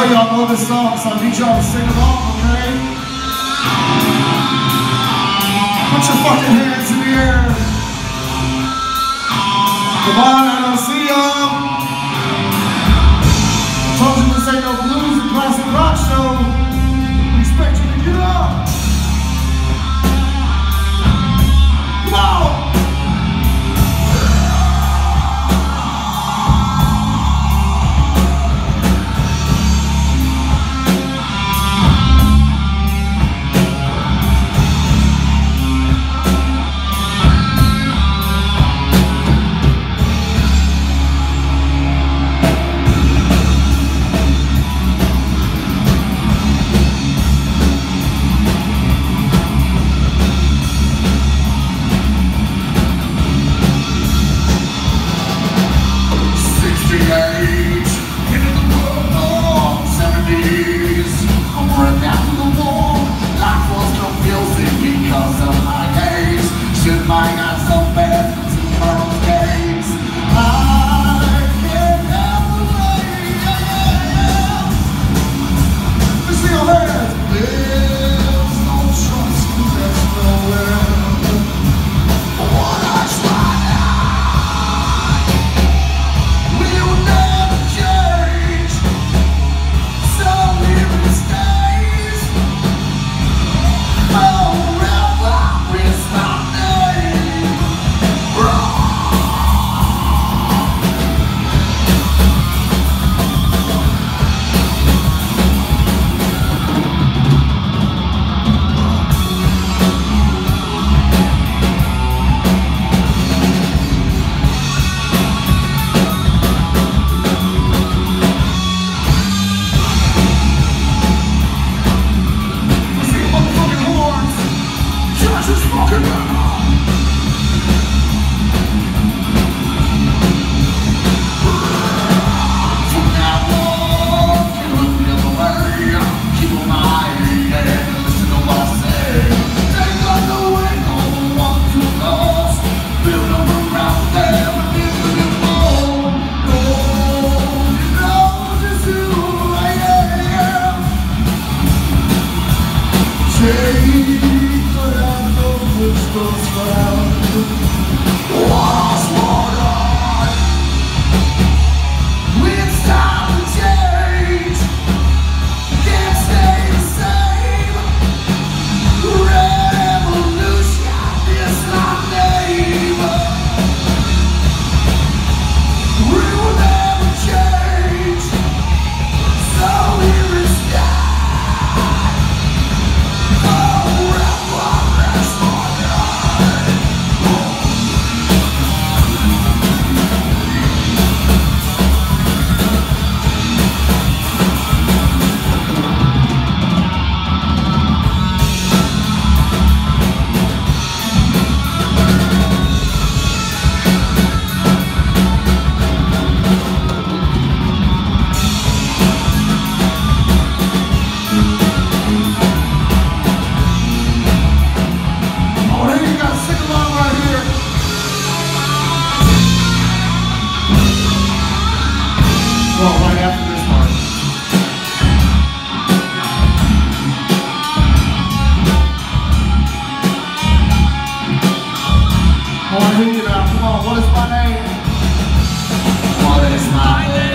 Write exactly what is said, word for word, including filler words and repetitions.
y'all know this song, so I need y'all to sing along, okay? Put your fucking hands in the air. Come on, I don't see y'all. I told you this ain't no blues and classic rock show. We expect you to get up. Come on. Well, right after this part. I want to hear you now. Come on, what is my name? What is my name?